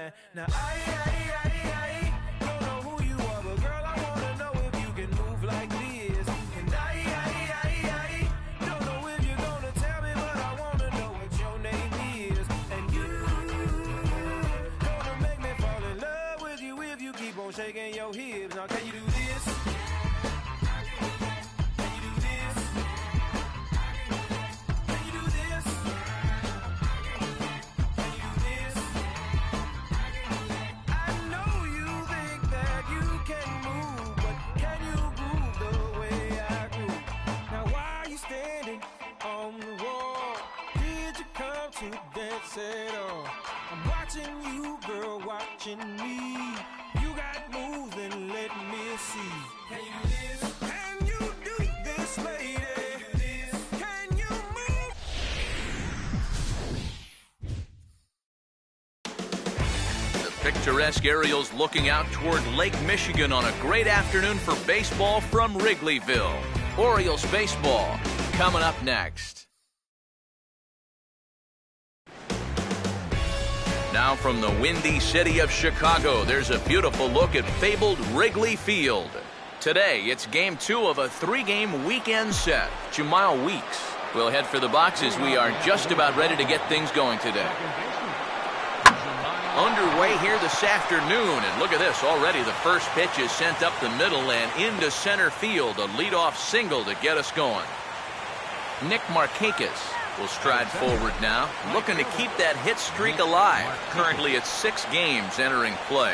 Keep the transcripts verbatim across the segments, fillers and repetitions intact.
line. Now I, I, I, I don't know who you are, but girl, I wanna know if you can move like this. And I, I, I, I don't know if you're gonna tell me, but I wanna know what your name is. And you gonna make me fall in love with you if you keep on shaking your hips. Now can you do this? To dance at all. I'm watching you, girl, watching me. You got moves, then let me see. Can you do this? Can you do this, lady? Can you do this? Can you move? The picturesque Ariels looking out toward Lake Michigan on a great afternoon for baseball from Wrigleyville. Orioles baseball coming up next. Now from the windy city of Chicago, there's a beautiful look at fabled Wrigley Field. Today, it's game two of a three-game weekend set. Jemile Weeks will head for the boxes. We are just about ready to get things going today. Underway here this afternoon, and look at this. Already the first pitch is sent up the middle and into center field. A leadoff single to get us going. Nick Markakis will stride forward now, looking to keep that hit streak alive. Currently it's six games entering play.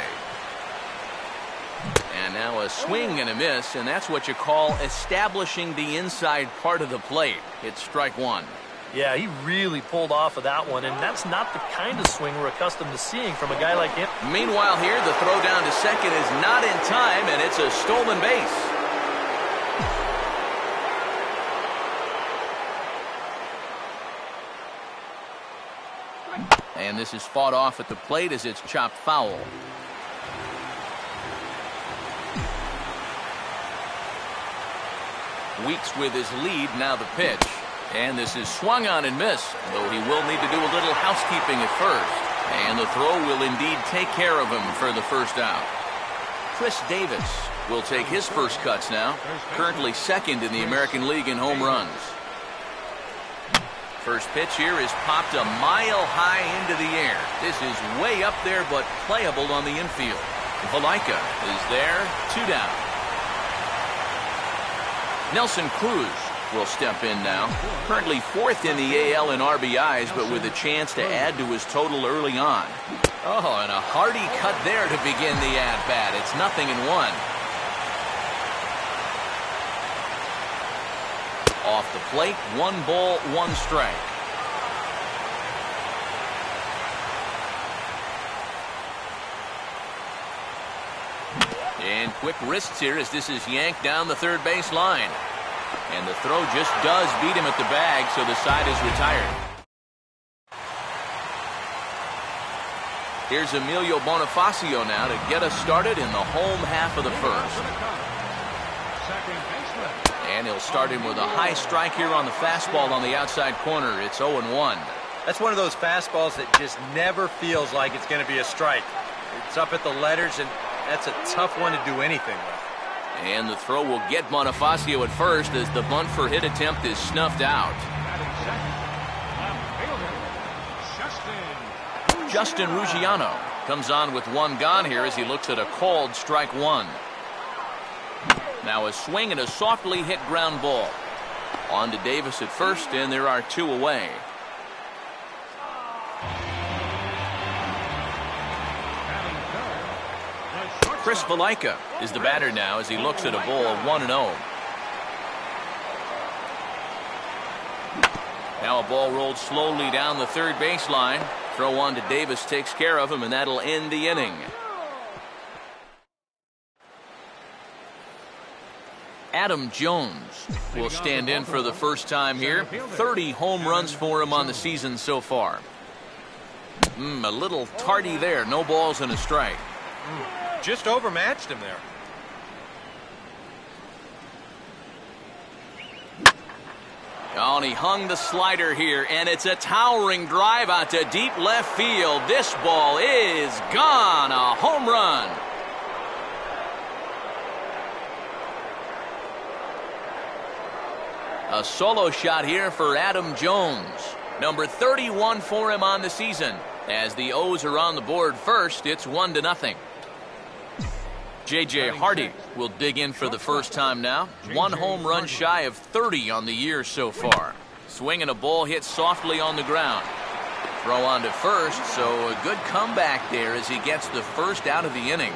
And now a swing and a miss, and that's what you call establishing the inside part of the plate. It's strike one. Yeah, he really pulled off of that one, and that's not the kind of swing we're accustomed to seeing from a guy like him. Meanwhile here, the throw down to second is not in time, and it's a stolen base. And this is fought off at the plate as it's chopped foul. Weeks with his lead, now the pitch. And this is swung on and missed, though he will need to do a little housekeeping at first. And the throw will indeed take care of him for the first out. Chris Davis will take his first cuts now, currently second in the American League in home runs. First pitch here is popped a mile high into the air. This is way up there, but playable on the infield. Valaika is there, two down. Nelson Cruz will step in now. Currently fourth in the A L in R B Is, but with a chance to add to his total early on. Oh, and a hearty cut there to begin the at-bat. It's nothing in one. Off the plate, one ball, one strike. And quick wrists here as this is yanked down the third base line. And the throw just does beat him at the bag, so the side is retired. Here's Emilio Bonifacio now to get us started in the home half of the first. And he'll start him with a high strike here on the fastball on the outside corner. It's oh and one. That's one of those fastballs that just never feels like it's going to be a strike. It's up at the letters, and that's a tough one to do anything with. And the throw will get Bonifacio at first as the bunt for hit attempt is snuffed out. Justin Ruggiano comes on with one gone here as he looks at a called strike one. Now a swing and a softly hit ground ball. On to Davis at first, and there are two away. Chris Valaika is the batter now as he looks at a ball of one and oh. Now a ball rolled slowly down the third baseline. Throw on to Davis takes care of him, and that'll end the inning. Adam Jones will stand in for the first time here. thirty home runs for him on the season so far. Mm, a little tardy there. No balls and a strike. Mm, just overmatched him there. Oh, and he hung the slider here, and it's a towering drive out to deep left field. This ball is gone. A home run. A solo shot here for Adam Jones. Number thirty-one for him on the season. As the O's are on the board first, it's one to nothing. J J Hardy will dig in for the first time now. One home run shy of thirty on the year so far. Swinging a ball hit softly on the ground. Throw on to first, so a good comeback there as he gets the first out of the inning.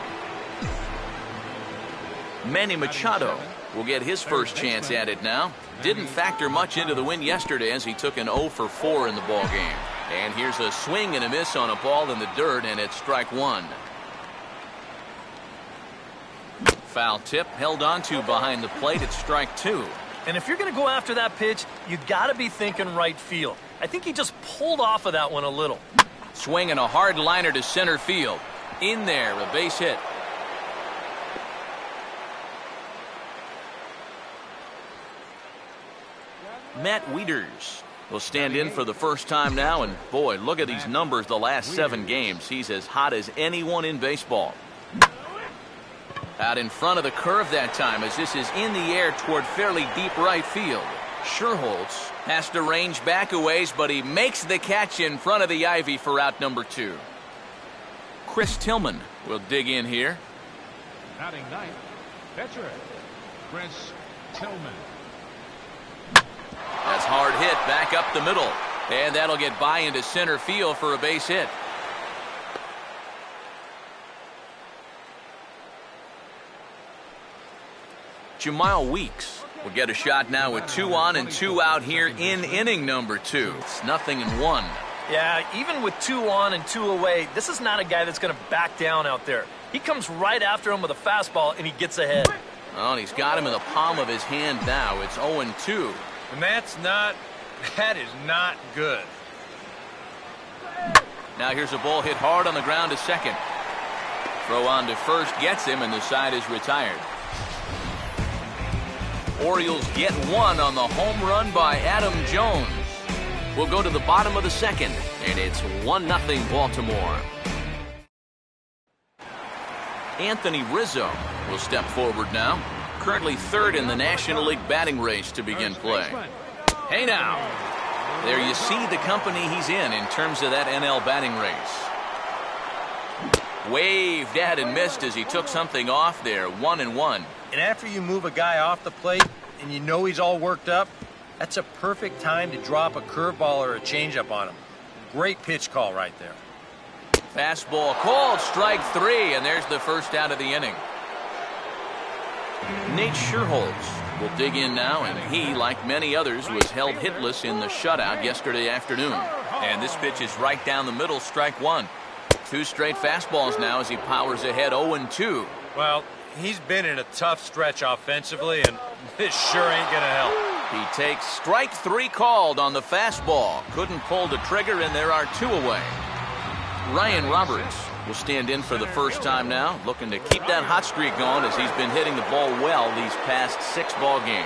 Manny Machado will get his first chance at it now. Didn't factor much into the win yesterday as he took an oh for four in the ball game. And here's a swing and a miss on a ball in the dirt, and it's strike one. Foul tip held onto behind the plate. It's strike two. And if you're going to go after that pitch, you got to be thinking right field. I think he just pulled off of that one a little. Swinging a hard liner to center field. In there, a base hit. Matt Wieters will stand in for the first time now, and boy, look at these numbers the last seven games. He's as hot as anyone in baseball. Out in front of the curve that time as this is in the air toward fairly deep right field. Scherholtz has to range back a ways, but he makes the catch in front of the ivy for out number two. Chris Tillman will dig in here. Batting ninth, pitcher Chris Tillman. That's hard hit back up the middle, and that'll get by into center field for a base hit. Jamal Weeks will get a shot now with two on and two out here in inning number two. It's nothing in one. Yeah, even with two on and two away, this is not a guy that's going to back down out there. He comes right after him with a fastball, and he gets ahead. Oh, and he's got him in the palm of his hand now. It's oh and two. And that's not, that is not good. Now here's a ball hit hard on the ground to second. Throw on to first gets him, and the side is retired. Orioles get one on the home run by Adam Jones. We'll go to the bottom of the second, and it's one nothing Baltimore. Anthony Rizzo will step forward now. Currently third in the National League batting race to begin play. Hey now. There you see the company he's in in terms of that N L batting race. Waved at and missed as he took something off there. One and one. And after you move a guy off the plate and you know he's all worked up, that's a perfect time to drop a curveball or a changeup on him. Great pitch call right there. Fastball called, strike three, and there's the first out of the inning. Nate Scherholtz will dig in now, and he, like many others, was held hitless in the shutout yesterday afternoon. And this pitch is right down the middle, strike one. Two straight fastballs now as he powers ahead oh and two. Well, he's been in a tough stretch offensively, and this sure ain't gonna help. He takes strike three called on the fastball. Couldn't pull the trigger, and there are two away. Ryan Roberts will stand in for the first time now, looking to keep that hot streak going as he's been hitting the ball well these past six ball games.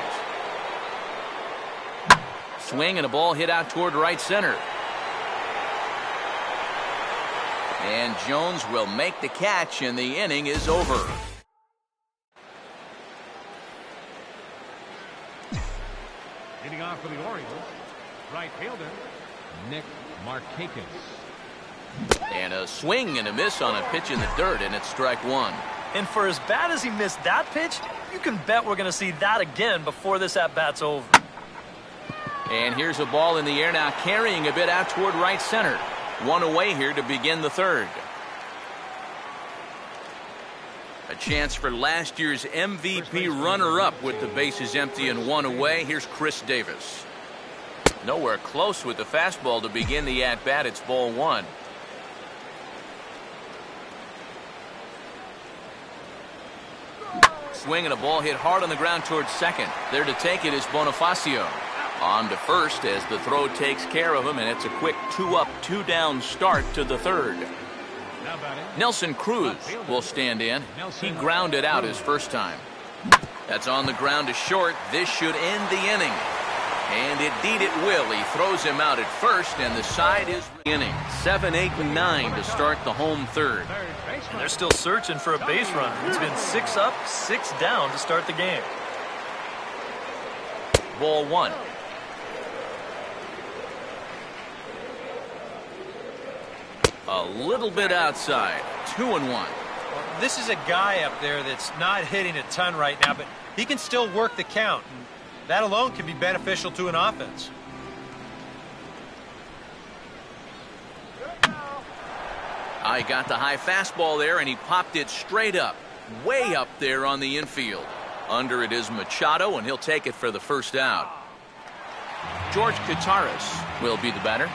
Swing and a ball hit out toward right center. And Jones will make the catch, and the inning is over. Hitting off for the Orioles, right fielder Nick Markakis. And a swing and a miss on a pitch in the dirt, and it's strike one. And for as bad as he missed that pitch, you can bet we're going to see that again before this at-bat's over. And here's a ball in the air now, carrying a bit out toward right center. One away here to begin the third. A chance for last year's M V P runner-up with the bases empty and one away. Here's Chris Davis. Nowhere close with the fastball to begin the at-bat. It's ball one. Swing and a ball hit hard on the ground towards second. There to take it is Bonifacio. On to first as the throw takes care of him, and it's a quick two-up, two-down start to the third. Nelson Cruz will stand in. He grounded out his first time. That's on the ground to short. This should end the inning. And indeed it will. He throws him out at first, and the side is inning. Seven, eight, and nine to start the home third. And they're still searching for a base runner. It's been six up, six down to start the game. Ball one. A little bit outside. Two and one. This is a guy up there that's not hitting a ton right now, but he can still work the count. And that alone can be beneficial to an offense. I got the high fastball there, and he popped it straight up. Way up there on the infield. Under it is Machado, and he'll take it for the first out. George Kataris will be the batter.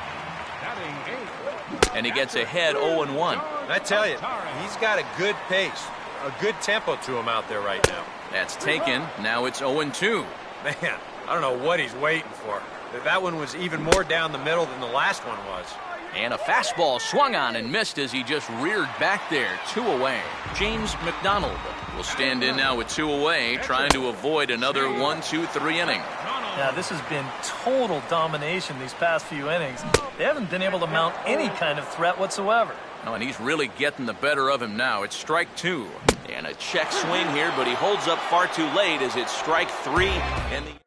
And he gets ahead oh and one. I tell you, he's got a good pace, a good tempo to him out there right now. That's taken. Now it's oh and two. Man, I don't know what he's waiting for. That one was even more down the middle than the last one was. And a fastball swung on and missed as he just reared back there. Two away. James McDonald will stand in now with two away, trying to avoid another one, two, three inning. Yeah, this has been total domination these past few innings. They haven't been able to mount any kind of threat whatsoever. Oh, and he's really getting the better of him now. It's strike two. And a check swing here, but he holds up far too late as it's strike three. And the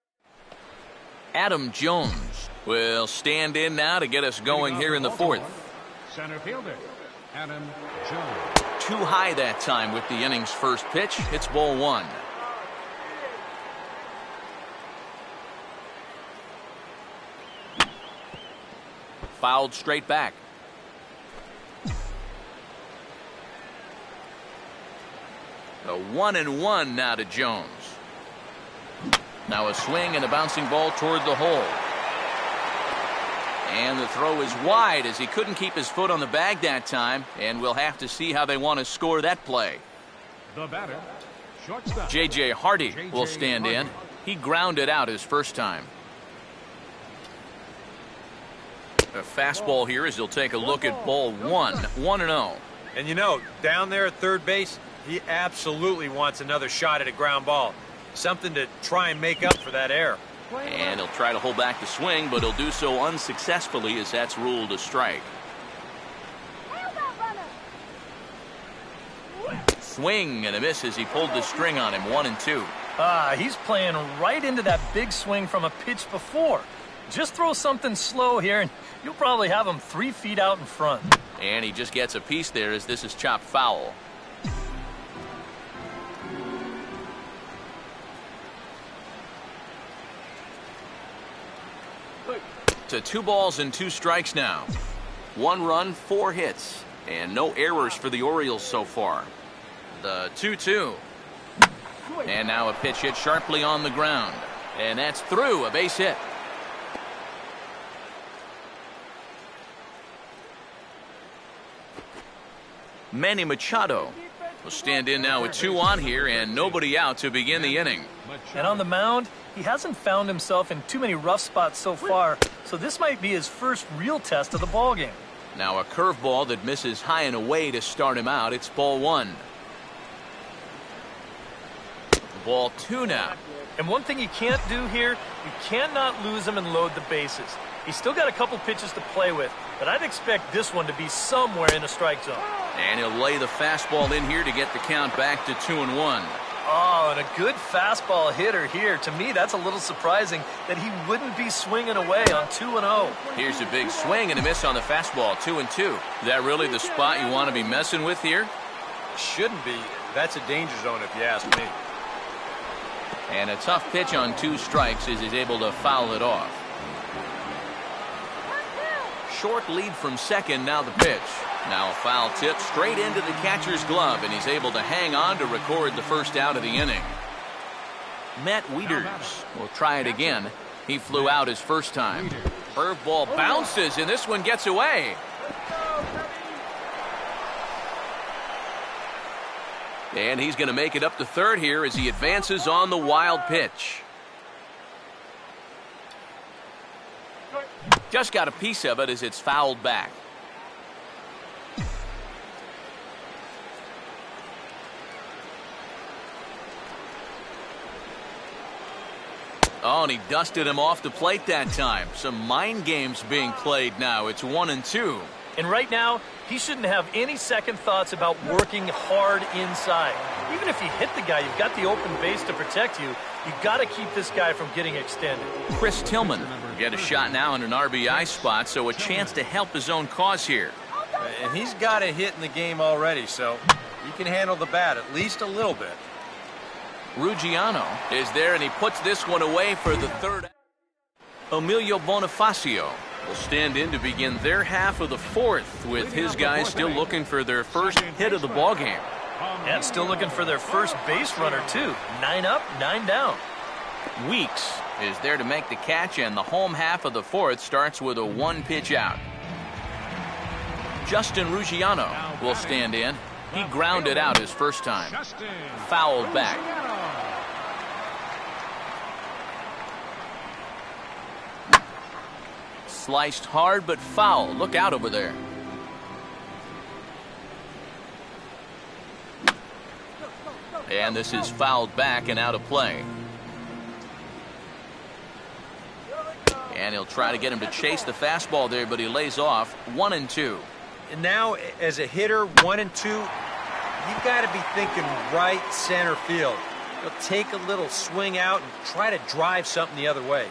Adam Jones will stand in now to get us going here in the fourth. Center fielder, Adam Jones. Too high that time with the inning's first pitch. It's ball one. Fouled straight back. A one and one now to Jones. Now a swing and a bouncing ball toward the hole. And the throw is wide as he couldn't keep his foot on the bag that time. And we'll have to see how they want to score that play. The batter, shortstop. J J Hardy will stand in. He grounded out his first time. A fastball here as he'll take a look at ball one. one and oh. And you know, down there at third base, he absolutely wants another shot at a ground ball. Something to try and make up for that error. And he'll try to hold back the swing, but he'll do so unsuccessfully as that's ruled a strike. Swing and a miss as he pulled the string on him. One and two. Ah, he's playing right into that big swing from a pitch before. Just throw something slow here, and you'll probably have him three feet out in front. And he just gets a piece there as this is chopped foul. To two balls and two strikes now. One run, four hits, and no errors for the Orioles so far. The two two. And now a pitch hit sharply on the ground. And that's through, a base hit. Manny Machado will stand in now with two on here and nobody out to begin the inning. And on the mound, he hasn't found himself in too many rough spots so far, so this might be his first real test of the ballgame. Now a curveball that misses high and away to start him out. It's ball one. Ball two now. And one thing you can't do here, you cannot lose him and load the bases. He's still got a couple pitches to play with, but I'd expect this one to be somewhere in the strike zone. And he'll lay the fastball in here to get the count back to two and one. Oh, and a good fastball hitter here. To me, that's a little surprising that he wouldn't be swinging away on two and oh. Here's a big swing and a miss on the fastball, two and two. Is that really the spot you want to be messing with here? Shouldn't be. That's a danger zone if you ask me. And a tough pitch on two strikes as he's able to foul it off. Short lead from second, now the pitch. Now a foul tip straight into the catcher's glove, and he's able to hang on to record the first out of the inning. Matt Wieters will try it again. He flew out his first time. Curveball bounces, and this one gets away. And he's going to make it up to third here as he advances on the wild pitch. Just got a piece of it as it's fouled back. Oh, and he dusted him off the plate that time. Some mind games being played now. It's one and two. And right now, he shouldn't have any second thoughts about working hard inside. Even if you hit the guy, you've got the open base to protect you. You've got to keep this guy from getting extended. Chris Tillman will get a shot now in an R B I spot, so a chance to help his own cause here. And he's got a hit in the game already, so he can handle the bat at least a little bit. Ruggiano is there, and he puts this one away for the third. Emilio Bonifacio will stand in to begin their half of the fourth, with his guys still looking for their first hit of the ballgame. And still looking for their first base runner, too. Nine up, nine down. Weeks is there to make the catch, and the home half of the fourth starts with a one-pitch out. Justin Ruggiano will stand in. He grounded out his first time. Fouled back. Sliced hard, but foul. Look out over there. And this is fouled back and out of play. And he'll try to get him to chase the fastball there, but he lays off. One and two. And now, as a hitter, one and two, you've got to be thinking right center field. You'll take a little swing out and try to drive something the other way.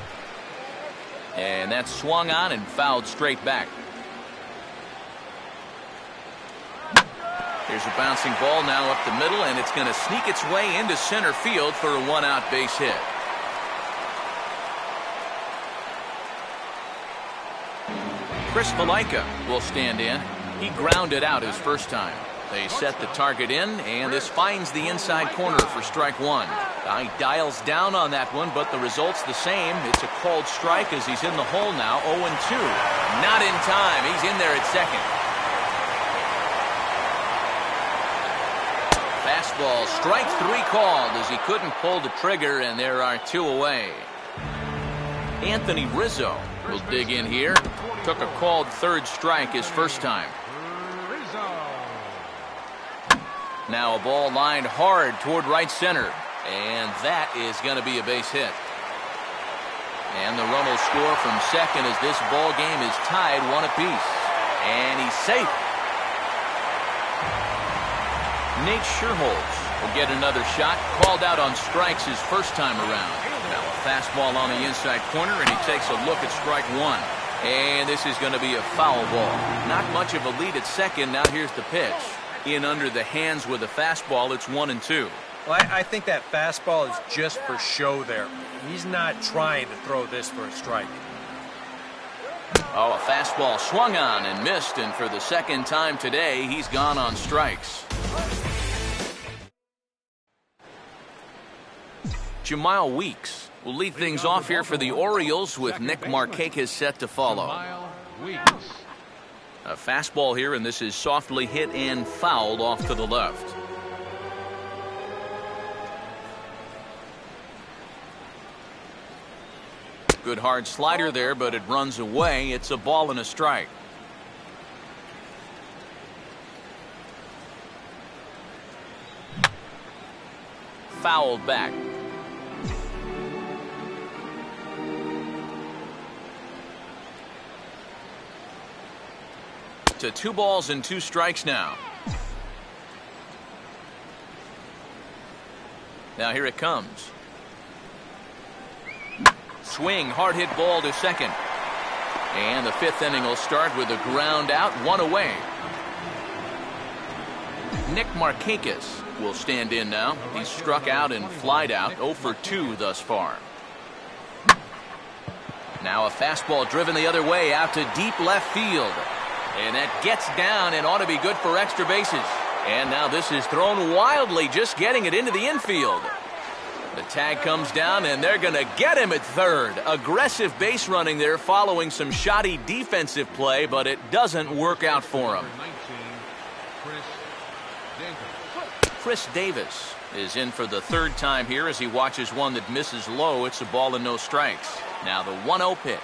And that's swung on and fouled straight back. Here's a bouncing ball now up the middle, and it's going to sneak its way into center field for a one-out base hit. Chris Valaika will stand in. He grounded out his first time. They set the target in, and this finds the inside corner for strike one. He dials down on that one, but the result's the same. It's a called strike as he's in the hole now, oh and two. Not in time. He's in there at second. Fastball, strike three called as he couldn't pull the trigger, and there are two away. Anthony Rizzo will dig in here. Took a called third strike his first time. Now a ball lined hard toward right center, and that is going to be a base hit. And the run will score from second as this ball game is tied one apiece. And he's safe. Nate Scherholz will get another shot, called out on strikes his first time around. Now a fastball on the inside corner, and he takes a look at strike one. And this is going to be a foul ball. Not much of a lead at second. Now here's the pitch. In under the hands with a fastball, it's one and two. Well, I, I think that fastball is just for show there. He's not trying to throw this for a strike. Oh, a fastball swung on and missed, and for the second time today, he's gone on strikes. Jamal Weeks will lead things off here for the Orioles with Nick Markakis set to follow. A fastball here, and this is softly hit and fouled off to the left. Good hard slider there, but it runs away. It's a ball and a strike. Fouled back. To two balls and two strikes now. Now here it comes. Swing, hard hit ball to second. And the fifth inning will start with a ground out, one away. Nick Markakis will stand in now. He's struck out and flied out, oh for two thus far. Now a fastball driven the other way out to deep left field. And that gets down and ought to be good for extra bases. And now this is thrown wildly, just getting it into the infield. The tag comes down, and they're going to get him at third. Aggressive base running there following some shoddy defensive play, but it doesn't work out for him. Chris Davis is in for the third time here as he watches one that misses low. It's a ball and no strikes. Now the one oh pitch.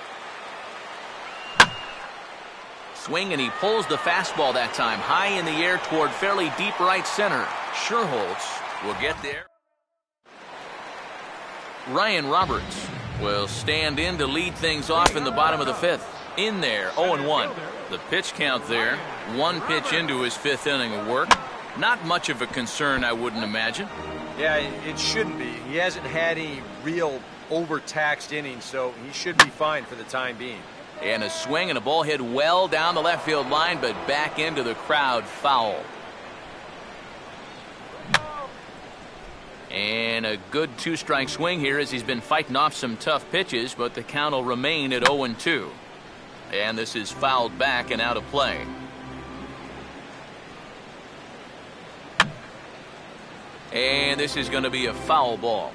Swing, and he pulls the fastball that time high in the air toward fairly deep right center. Scherholz will get there. Ryan Roberts will stand in to lead things off in the bottom of the fifth. In there, oh and one. The pitch count there, one pitch into his fifth inning of work. Not much of a concern, I wouldn't imagine. Yeah, it shouldn't be. He hasn't had any real overtaxed innings, so he should be fine for the time being. And a swing and a ball hit well down the left field line, but back into the crowd, foul. And a good two-strike swing here as he's been fighting off some tough pitches, but the count will remain at oh and two. And this is fouled back and out of play. And this is going to be a foul ball.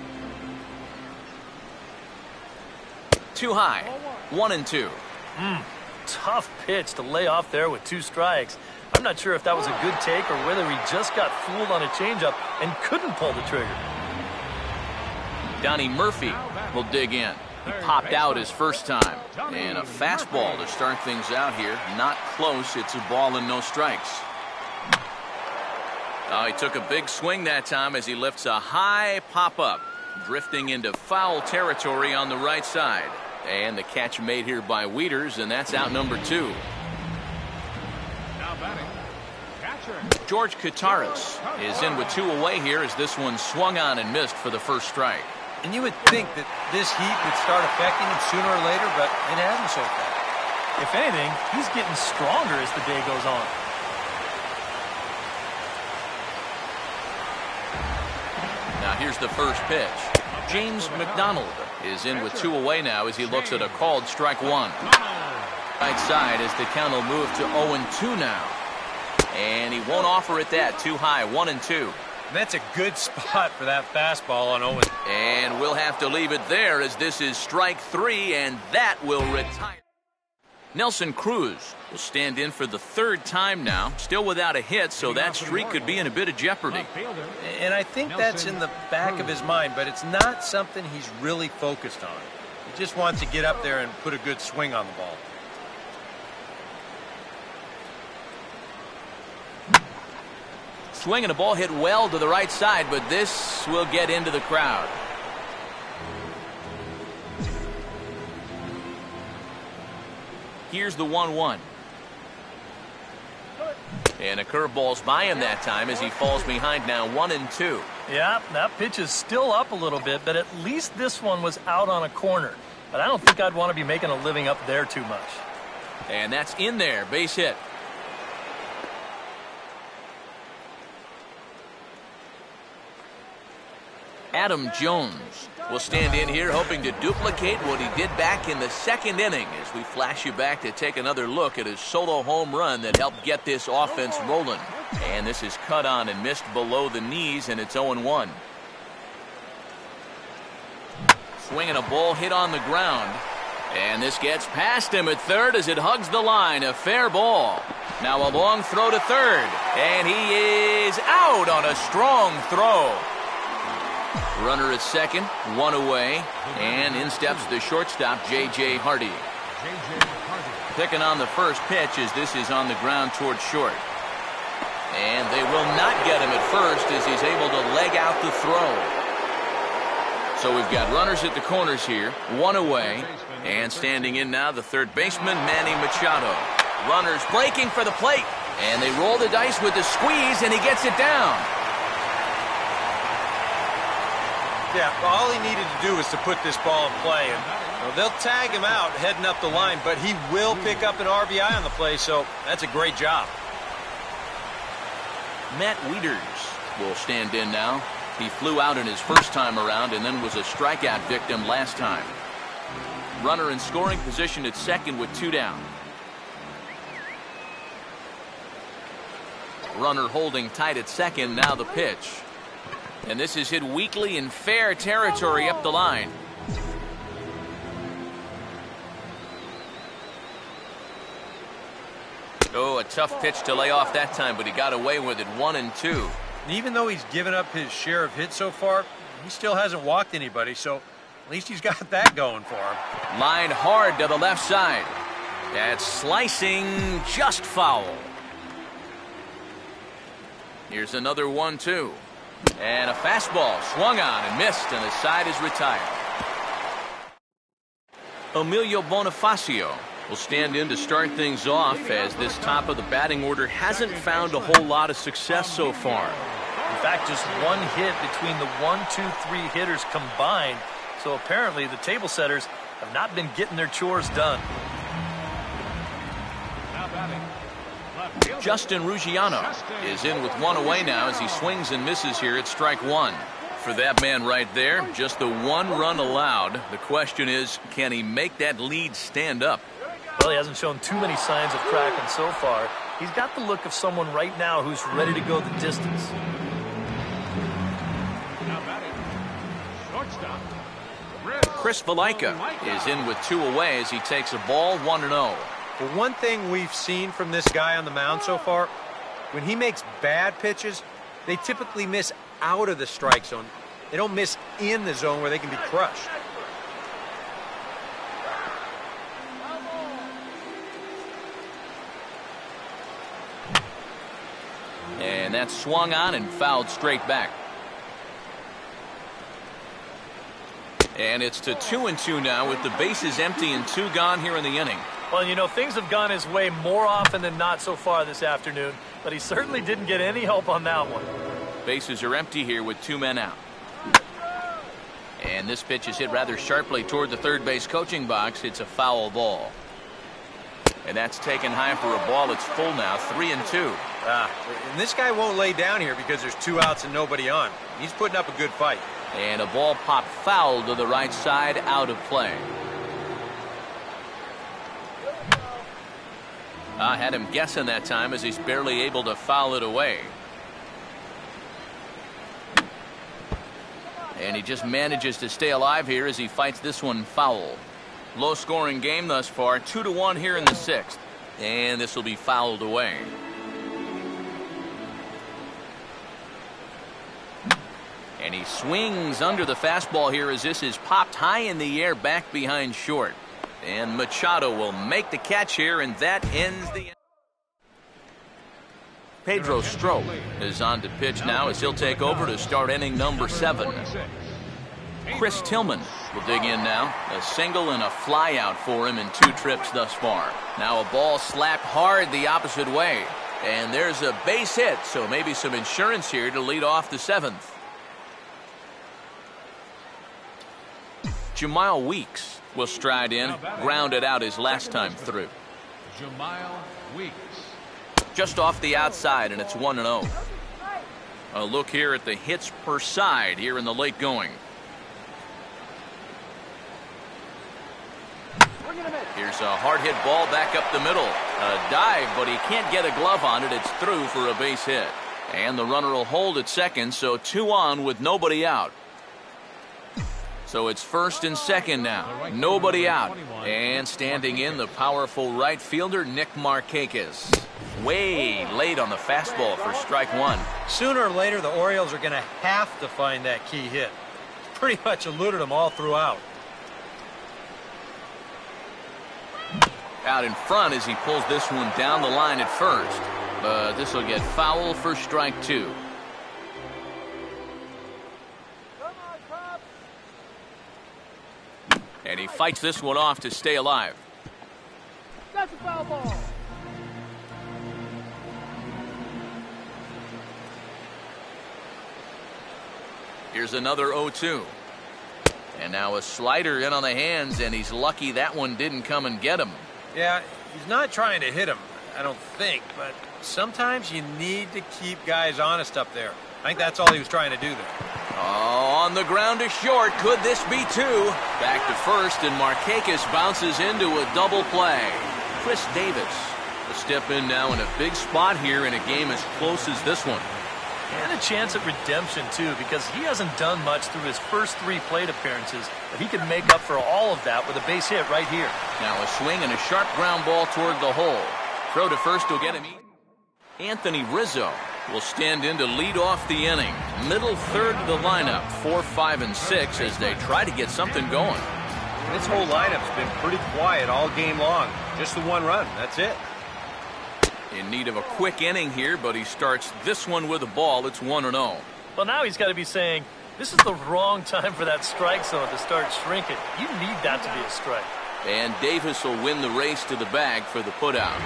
Too high. One and two. Mm, tough pitch to lay off there with two strikes. I'm not sure if that was a good take or whether he just got fooled on a changeup and couldn't pull the trigger. Donnie Murphy will dig in. He popped out his first time. And a fastball to start things out here. Not close. It's a ball and no strikes. Oh, he took a big swing that time as he lifts a high pop-up, drifting into foul territory on the right side. And the catch made here by Wieters, and that's out number two. Now batting, catcher. George Kataris is in with two away here as this one swung on and missed for the first strike. And you would think that this heat would start affecting him sooner or later, but it hasn't so far. If anything, he's getting stronger as the day goes on. Now here's the first pitch. James McDonald is in with two away now as he looks at a called strike one. Right side as the count will move to oh and two now. And he won't offer it that. Too high. one and two. That's a good spot for that fastball on Owen. And we'll have to leave it there as this is strike three, and that will retire. Nelson Cruz will stand in for the third time now, still without a hit, so that streak could be in a bit of jeopardy. And I think that's in the back of his mind, but it's not something he's really focused on. He just wants to get up there and put a good swing on the ball. Swing and a ball hit well to the right side, but this will get into the crowd. Here's the one one. And a curveball's by him that time as he falls behind now one and two. Yeah, that pitch is still up a little bit, but at least this one was out on a corner. But I don't think I'd want to be making a living up there too much. And that's in there, base hit. Adam Jones will stand in here hoping to duplicate what he did back in the second inning as we flash you back to take another look at his solo home run that helped get this offense rolling. And this is cut on and missed below the knees, and it's oh and one. Swinging a ball hit on the ground. And this gets past him at third as it hugs the line. A fair ball. Now a long throw to third. And he is out on a strong throw. Runner at second, one away, and in steps the shortstop, J J Hardy. Picking on the first pitch as this is on the ground towards short. And they will not get him at first as he's able to leg out the throw. So we've got runners at the corners here, one away, and standing in now the third baseman, Manny Machado. Runners breaking for the plate, and they roll the dice with the squeeze, and he gets it down. Yeah, all he needed to do was to put this ball in play, and you know, they'll tag him out heading up the line, but he will pick up an R B I on the play, so that's a great job. Matt Wieters will stand in now. He flew out in his first time around and then was a strikeout victim last time. Runner in scoring position at second with two down. Runner holding tight at second, now the pitch. And this is hit weakly in fair territory up the line. Oh, a tough pitch to lay off that time, but he got away with it, one and two. And even though he's given up his share of hits so far, he still hasn't walked anybody, so at least he's got that going for him. Line hard to the left side. That's slicing, just foul. Here's another one two. And a fastball swung on and missed, and the side is retired. Emilio Bonifacio will stand in to start things off, as this top of the batting order hasn't found a whole lot of success so far. In fact, just one hit between the one, two, three hitters combined. So apparently the table setters have not been getting their chores done. Now batting, left fielder. Justin Ruggiano is in with one away now as he swings and misses here at strike one. For that man right there, just the one run allowed. The question is, can he make that lead stand up? Well, he hasn't shown too many signs of cracking so far. He's got the look of someone right now who's ready to go the distance. Now batting, shortstop. Chris Valaika is in with two away as he takes a ball one and oh. Well, one thing we've seen from this guy on the mound so far, when he makes bad pitches, they typically miss out of the strike zone. They don't miss in the zone where they can be crushed. And that's swung on and fouled straight back. And it's to two and two now with the bases empty and two gone here in the inning. Well, you know, things have gone his way more often than not so far this afternoon, but he certainly didn't get any help on that one. Bases are empty here with two men out. And this pitch is hit rather sharply toward the third base coaching box. It's a foul ball. And that's taken high for a ball. It's full now, three and two. Ah, and this guy won't lay down here because there's two outs and nobody on. He's putting up a good fight. And a ball popped foul to the right side, out of play. I had him guessing that time as he's barely able to foul it away. And he just manages to stay alive here as he fights this one foul. Low scoring game thus far, two to one here in the sixth. And this will be fouled away. And he swings under the fastball here as this is popped high in the air back behind short. And Machado will make the catch here, and that ends the... Pedro Strop is on to pitch now as he'll take over to start inning number seven. Chris Tillman will dig in now. A single and a fly out for him in two trips thus far. Now a ball slapped hard the opposite way. And there's a base hit, so maybe some insurance here to lead off the seventh. Jemile Weeks will stride in, grounded out his last time through. Jemile Weeks. Just off the outside, and it's one and oh. A look here at the hits per side here in the late going. Here's a hard hit ball back up the middle. A dive, but he can't get a glove on it. It's through for a base hit. And the runner will hold at second, so two on with nobody out. So it's first and second now. Nobody out. And standing in, the powerful right fielder, Nick Markakis. Way late on the fastball for strike one. Sooner or later, the Orioles are going to have to find that key hit. Pretty much eluded them all throughout. Out in front as he pulls this one down the line at first. But this will get foul for strike two. And he fights this one off to stay alive. That's a foul ball. Here's another oh two. And now a slider in on the hands, and he's lucky that one didn't come and get him. Yeah, he's not trying to hit him, I don't think, but sometimes you need to keep guys honest up there. I think that's all he was trying to do there. Oh, on the ground to short. Could this be two? Back to first, and Markakis bounces into a double play. Chris Davis will step in now in a big spot here in a game as close as this one. And a chance at redemption, too, because he hasn't done much through his first three plate appearances, but he can make up for all of that with a base hit right here. Now a swing and a sharp ground ball toward the hole. Throw to first will get him. Anthony Rizzo will stand in to lead off the inning. Middle third of the lineup, four, five, and six as they try to get something going. This whole lineup's been pretty quiet all game long. Just the one run, that's it. In need of a quick inning here, but he starts this one with a ball. It's one and oh. Well, now he's got to be saying, this is the wrong time for that strike zone to start shrinking. You need that to be a strike. And Davis will win the race to the bag for the putout.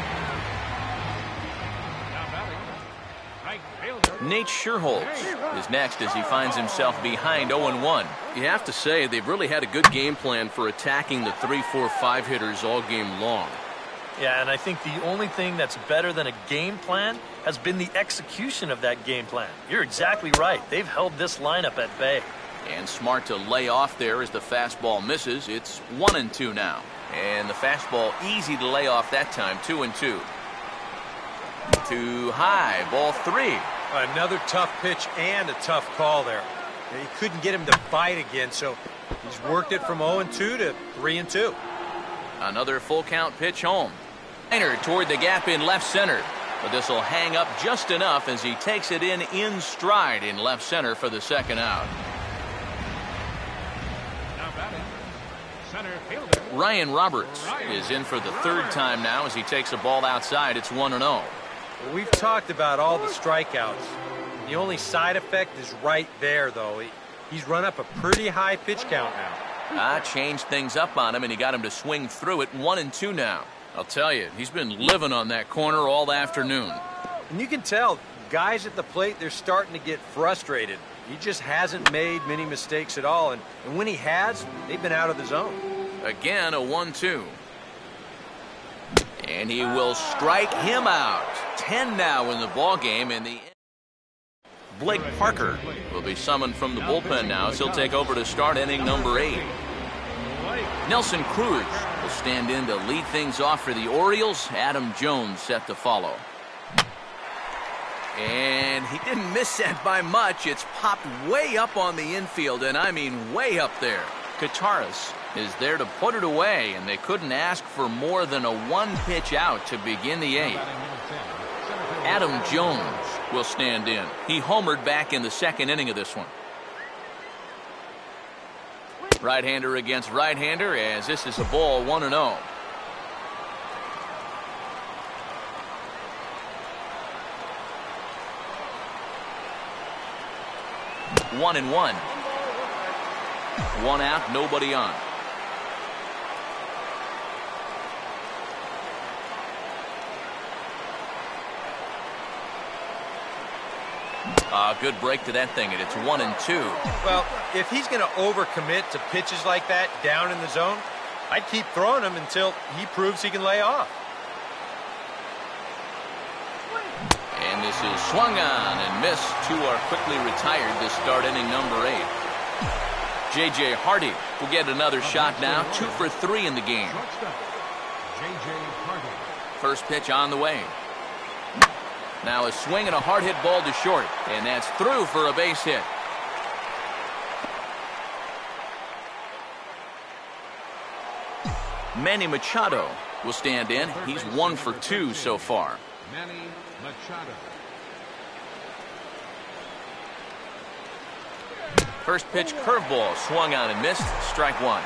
Nate Scherholz is next as he finds himself behind oh and one. You have to say they've really had a good game plan for attacking the three four five hitters all game long. Yeah, and I think the only thing that's better than a game plan has been the execution of that game plan. You're exactly right. They've held this lineup at bay. And smart to lay off there as the fastball misses. It's one and two now. And the fastball easy to lay off that time, two and two. Too high, ball three. Another tough pitch and a tough call there. He couldn't get him to bite again, so he's worked it from oh and two to three and two. Another full count pitch home. Liner toward the gap in left center. But this will hang up just enough as he takes it in in stride in left center for the second out. Now batting, center fielder Ryan Roberts is in for the third time now as he takes a ball outside. It's one and oh. Well, we've talked about all the strikeouts. The only side effect is right there, though. He, he's run up a pretty high pitch count now. Ah, changed things up on him, and he got him to swing through it. One and two now. I'll tell you, he's been living on that corner all afternoon. And you can tell, guys at the plate, they're starting to get frustrated. He just hasn't made many mistakes at all, and, and when he has, they've been out of the zone. Again, a one two. And he will strike him out. Ten now in the ball game, and the Blake Parker will be summoned from the bullpen now, so he'll take over to start inning number eight. Nelson Cruz will stand in to lead things off for the Orioles. Adam Jones set to follow. And he didn't miss that by much. It's popped way up on the infield, and I mean way up there. Kataris is there to put it away, and they couldn't ask for more than a one pitch out to begin the eighth. Adam Jones will stand in. He homered back in the second inning of this one. Right-hander against right-hander as this is a ball one and oh. One and one. One out, nobody on. A good break to that thing, and it's one and two. Well, if he's going to overcommit to pitches like that down in the zone, I'd keep throwing him until he proves he can lay off. And this is swung on and missed. Two are quickly retired to start inning number eight. J J Hardy will get another shot now. Two for three in the game. J J Hardy. First pitch on the way. Now a swing and a hard hit ball to short, and that's through for a base hit. Manny Machado will stand in. He's one for two so far. Manny Machado. First pitch curveball swung on and missed. Strike one.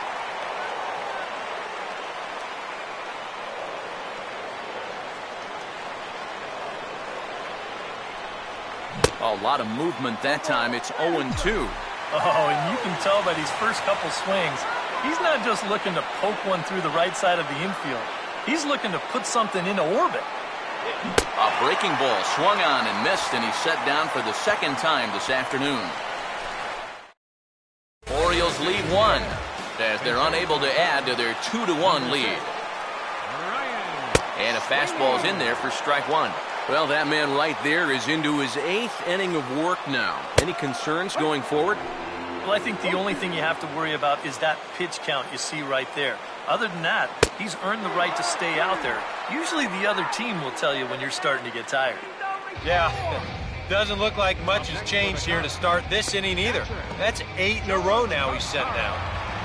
A lot of movement that time. It's oh and two. Oh, and you can tell by these first couple swings, he's not just looking to poke one through the right side of the infield. He's looking to put something into orbit. A breaking ball swung on and missed, and he's set down for the second time this afternoon. Orioles lead one as they're unable to add to their two to one lead. And a fastball's in there for strike one. Well, that man right there is into his eighth inning of work now. Any concerns going forward? Well, I think the only thing you have to worry about is that pitch count you see right there. Other than that, he's earned the right to stay out there. Usually the other team will tell you when you're starting to get tired. Yeah, doesn't look like much has changed here to start this inning either. That's eight in a row now he's set down.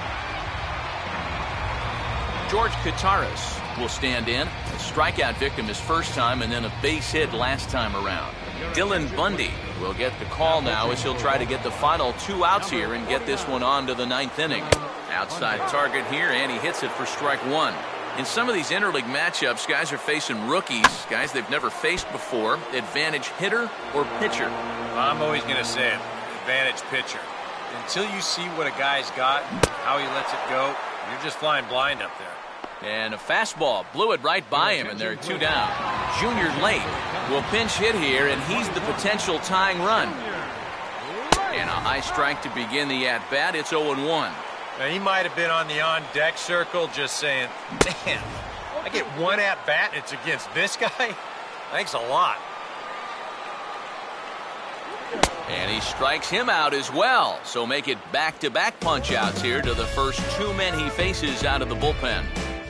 George Kataris will stand in. A strikeout victim his first time and then a base hit last time around. Dylan Bundy will get the call now as he'll try to get the final two outs here and get this one on to the ninth inning. Outside target here, and he hits it for strike one. In some of these interleague matchups, guys are facing rookies, guys they've never faced before. Advantage hitter or pitcher? I'm always going to say it, advantage pitcher. Until you see what a guy's got, how he lets it go, you're just flying blind up there. And a fastball blew it right by him, and there are two down. Junior Late will pinch hit here, and he's the potential tying run. And a high strike to begin the at-bat. It's oh and one. Now, he might have been on the on-deck circle just saying, damn, I get one at-bat and it's against this guy? Thanks a lot. And he strikes him out as well. So make it back-to-back punch-outs here to the first two men he faces out of the bullpen.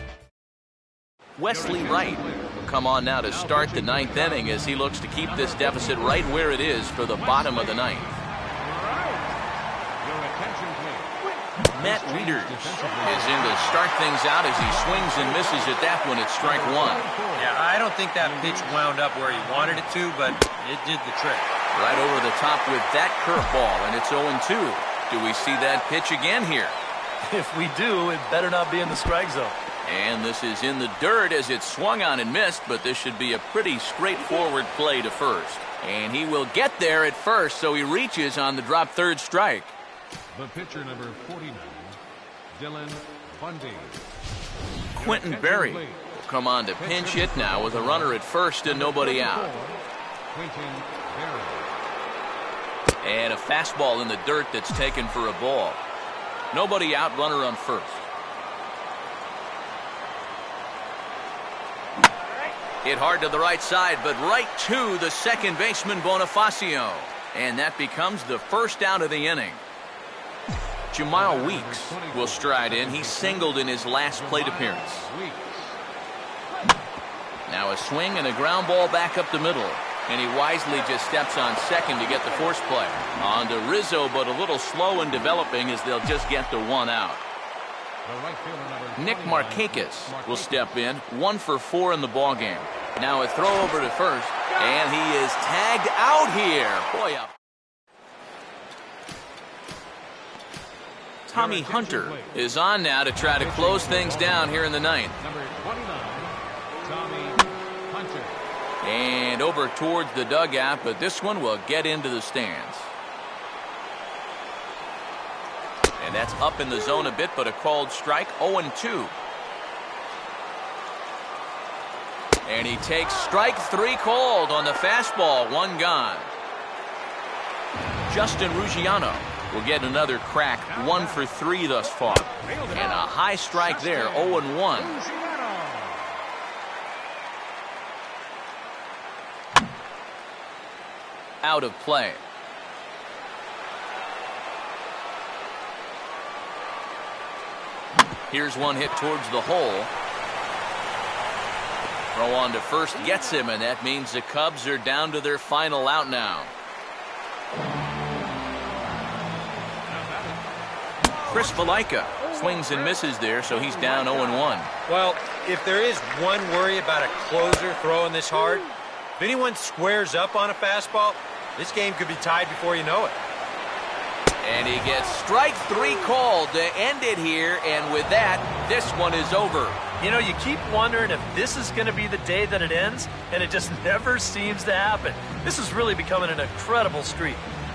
Wesley Wright will come on now to start the ninth inning as he looks to keep this deficit right where it is for the bottom of the ninth. Matt Wieters is in to start things out as he swings and misses at that one at strike one. Yeah, I don't think that pitch wound up where he wanted it to, but it did the trick. Right over the top with that curveball, and it's oh and two. Do we see that pitch again here? If we do, it better not be in the strike zone. And this is in the dirt as it swung on and missed, but this should be a pretty straightforward play to first. And he will get there at first, so he reaches on the drop third strike. The pitcher, number forty-nine, Dylan Bundy. Quentin Berry will come on to pinch hit now with a runner at first and nobody out. Quentin Berry. And a fastball in the dirt that's taken for a ball. Nobody out, runner on first. Hit hard to the right side, but right to the second baseman Bonifacio. And that becomes the first out of the inning. Jamal Weeks will stride in. He singled in his last plate appearance. Now a swing and a ground ball back up the middle. And he wisely just steps on second to get the force play. On to Rizzo, but a little slow in developing as they'll just get the one out. Nick Markakis will step in, one for four in the ballgame. Now a throw over to first, and he is tagged out here. Boy, up. Tommy Hunter is on now to try to close things down here in the ninth. Number twenty-nine, Tommy Hunter. And over towards the dugout, but this one will get into the stands. And that's up in the zone a bit, but a called strike, oh and two. And he takes strike three called on the fastball, one gone. Justin Ruggiano will get another crack, one for three thus far. And a high strike there, oh and one. Out of play. Here's one hit towards the hole. Throw on to first gets him, and that means the Cubs are down to their final out now. Chris Valaika swings and misses there, so he's down oh and one. Well, if there is one worry about a closer throwing this hard, if anyone squares up on a fastball, this game could be tied before you know it. And he gets strike three called to end it here, and with that, this one is over. You know, you keep wondering if this is going to be the day that it ends, and it just never seems to happen. This is really becoming an incredible streak.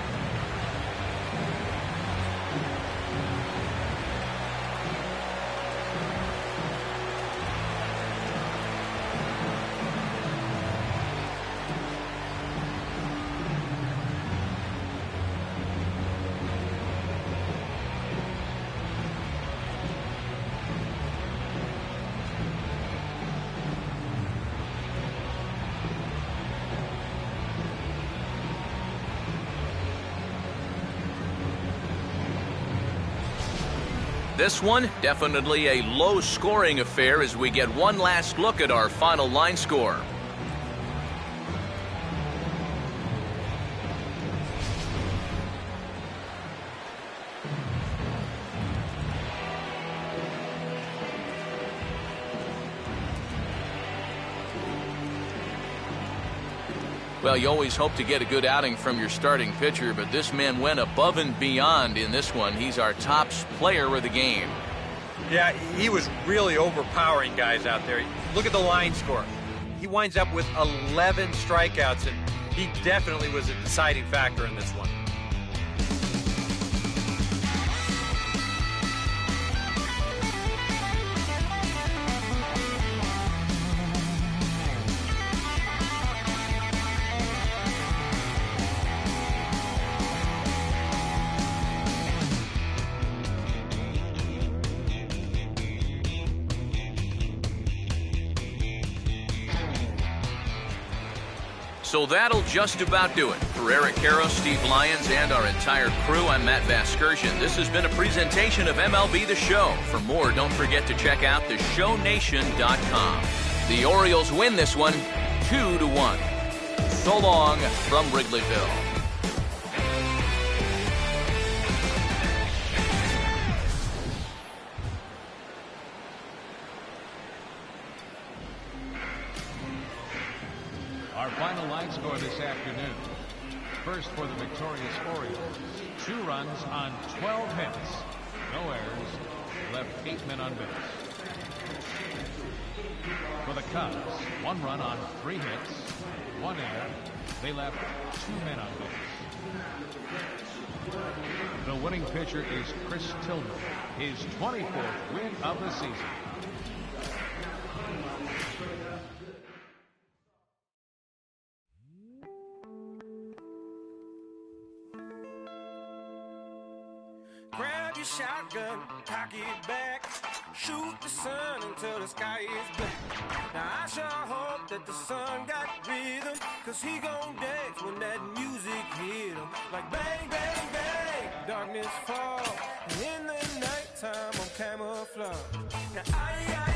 This one, definitely a low-scoring affair as we get one last look at our final line score. Well, you always hope to get a good outing from your starting pitcher, but this man went above and beyond in this one. He's our top player of the game. Yeah, he was really overpowering guys out there. Look at the line score. He winds up with eleven strikeouts, and he definitely was a deciding factor in this one. So that'll just about do it. For Eric Karros, Steve Lyons, and our entire crew, I'm Matt Vasgersian. This has been a presentation of M L B The Show. For more, don't forget to check out the show nation dot com. The Orioles win this one, two to one. So long from Wrigleyville. Our final line score this afternoon. First for the victorious Orioles. Two runs on twelve hits. No errors. Left eight men on base. For the Cubs, one run on three hits. One error. They left two men on base. The winning pitcher is Chris Tillman. His twenty-fourth win of the season. Grab your shotgun, cock it back, shoot the sun until the sky is black. Now I sure hope that the sun got rhythm, cause he gon' dance when that music hit him. Like bang, bang, bang, darkness fall, and in the nighttime I'm camouflage. Now I, I